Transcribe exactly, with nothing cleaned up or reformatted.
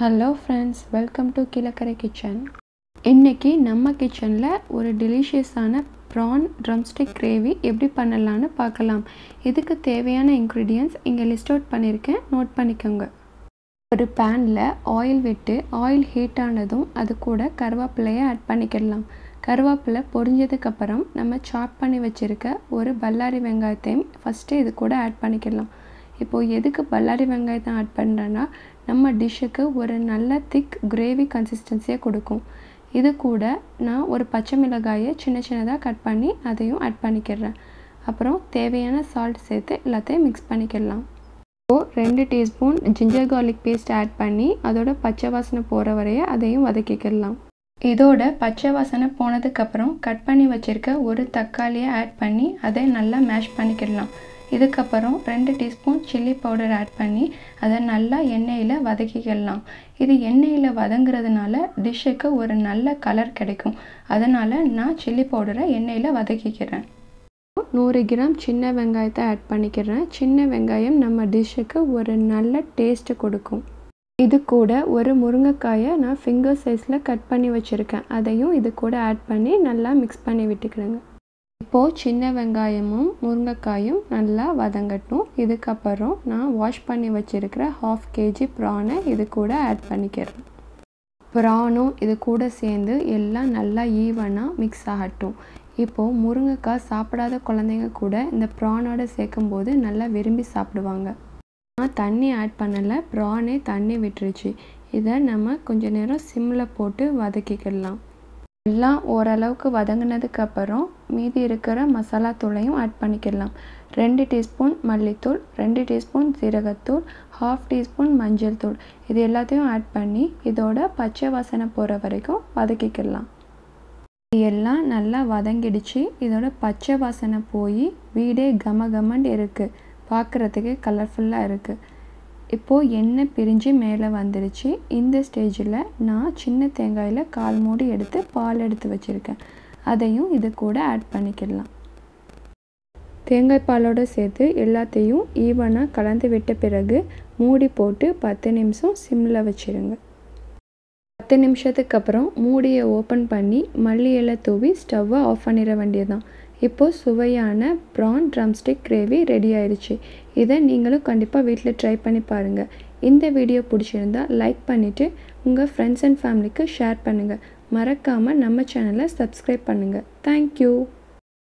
Hello friends, welcome to Kilakarai kitchen. இன்றைக்கி நம்ம கிச்சனில் ஒரு டெலிஷியஸான ப்ரான் ட்ரம்ஸ்டிக் கிரேவி எப்படி பண்ணலான்னு பார்க்கலாம். இதுக்கு தேவையான இன்க்ரீடியன்ட்ஸ் இங்கே லிஸ்ட் அவுட் பண்ணியிருக்கேன், நோட் பண்ணிக்கோங்க. ஒரு பேனில் ஆயில் விட்டு ஆயில் ஹீட் ஆனதும் அது கூட கருவேப்பிலையை ஆட் பண்ணிக்கிடலாம். கருவேப்பிலை பொரிஞ்சதுக்கப்புறம் நம்ம சாப் பண்ணி வச்சுருக்க ஒரு பல்லாரி வெங்காயத்தையும் ஃபஸ்ட்டு இது கூட ஆட் பண்ணிக்கிடலாம். இப்போது எதுக்கு பல்லாரி வெங்காயத்தை ஆட் பண்ணுறேன்னா, நம்ம டிஷ்ஷுக்கு ஒரு நல்ல திக் கிரேவி கன்சிஸ்டன்சியை கொடுக்கும். இது கூட நான் ஒரு பச்சை மிளகாயை சின்ன சின்னதாக கட் பண்ணி அதையும் ஆட் பண்ணிக்கிறேன். அப்புறம் தேவையான சால்ட் சேர்த்து எல்லாத்தையும் மிக்ஸ் பண்ணிக்கிடலாம். இப்போது ரெண்டு teaspoon ginger garlic paste add பண்ணி அதோட பச்சை வாசனை போகிற வரைய அதையும் வதக்கிக்கிடலாம். இதோட பச்சை வாசனை போனதுக்கப்புறம் கட் பண்ணி வச்சுருக்க ஒரு தக்காளியை ஆட் பண்ணி அதை நல்லா மேஷ் பண்ணிக்கிடலாம். இதுக்கப்புறம் ரெண்டு டீஸ்பூன் சில்லி பவுடர் ஆட் பண்ணி அதை நல்லா எண்ணெயில் வதக்கிக்கிடலாம். இது எண்ணெயில் வதங்குறதுனால டிஷ்ஷுக்கு ஒரு நல்ல கலர் கிடைக்கும். அதனால் நான் சில்லி பவுடரை எண்ணெயில் வதக்கிக்கிறேன். நூறு கிராம் சின்ன வெங்காயத்தை ஆட் பண்ணிக்கிறேன். சின்ன வெங்காயம் நம்ம டிஷ்ஷுக்கு ஒரு நல்ல டேஸ்ட்டு கொடுக்கும். இது கூட ஒரு முருங்கைக்காயை நான் ஃபிங்கர் சைஸில் கட் பண்ணி வச்சுருக்கேன். அதையும் இது கூட ஆட் பண்ணி நல்லா மிக்ஸ் பண்ணி விட்டுக்கிறேங்க. இப்போது சின்ன வெங்காயமும் முருங்கைக்காயும் நல்லா வதங்கட்டும். இதுக்கப்புறம் நான் வாஷ் பண்ணி வச்சுருக்கிற ஹாஃப் கேஜி ப்ரானை இது கூட ஆட் பண்ணிக்கிறேன். ப்ரானும் இது கூட சேர்ந்து எல்லாம் நல்லா ஈவனாக மிக்ஸ் ஆகட்டும். இப்போது முருங்கைக்காய் சாப்பிடாத குழந்தைங்க கூட இந்த ப்ரானோட சேர்க்கும்போது நல்லா விரும்பி சாப்பிடுவாங்க. நான் தண்ணி ஆட் பண்ணலை, ப்ரானே தண்ணி விட்டுருச்சு. இதை நம்ம கொஞ்சம் நேரம் சிம்மில் போட்டு வதக்கிக்கிடலாம். எல்லாம் ஓரளவுக்கு வதங்கினதுக்கப்புறம் மீதி இருக்கிற மசாலா தூளையும் ஆட் பண்ணிக்கிடலாம். ரெண்டு டீஸ்பூன் மல்லித்தூள், ரெண்டு டீஸ்பூன் சீரகத்தூள், ஹாஃப் டீஸ்பூன் மஞ்சள் தூள், இது எல்லாத்தையும் ஆட் பண்ணி இதோட பச்சை வாசனை போகிற வரைக்கும் வதக்கிக்கிடலாம். இது எல்லாம் நல்லா வதங்கிடுச்சு. இதோட பச்சை வாசனை போய் வீடே கம கமன்னு இருக்குது. பார்க்குறதுக்கு கலர்ஃபுல்லாக இருக்குது. இப்போது எண்ணெய் பிரிஞ்சு மேலே வந்துடுச்சு. இந்த ஸ்டேஜில் நான் சின்ன தேங்காயில் கால் மூடி எடுத்து பால் எடுத்து வச்சுருக்கேன். அதையும் இது கூட ஆட் பண்ணிக்கிடலாம். தேங்காய் பாலோடு சேர்த்து எல்லாத்தையும் ஈவனாக கலந்து விட்ட பிறகு மூடி போட்டு பத்து நிமிஷம் சிம்மில் வச்சுருங்க. பத்து நிமிஷத்துக்கு அப்புறம் மூடியை ஓப்பன் பண்ணி மல்லி இலை தூவி ஸ்டவ்வை ஆஃப் பண்ணிட வேண்டியதுதான். இப்போது சுவையான ப்ரான் ட்ரம்ஸ்டிக் கிரேவி ரெடி ஆயிடுச்சு. இதை நீங்களும் கண்டிப்பாக வீட்டில் ட்ரை பண்ணி பாருங்கள். இந்த வீடியோ பிடிச்சிருந்தால் லைக் பண்ணிவிட்டு உங்கள் ஃப்ரெண்ட்ஸ் அண்ட் ஃபேமிலிக்கு ஷேர் பண்ணுங்கள். மறக்காமல் நம்ம சேனலை சப்ஸ்கிரைப் பண்ணுங்கள். தேங்க்யூ.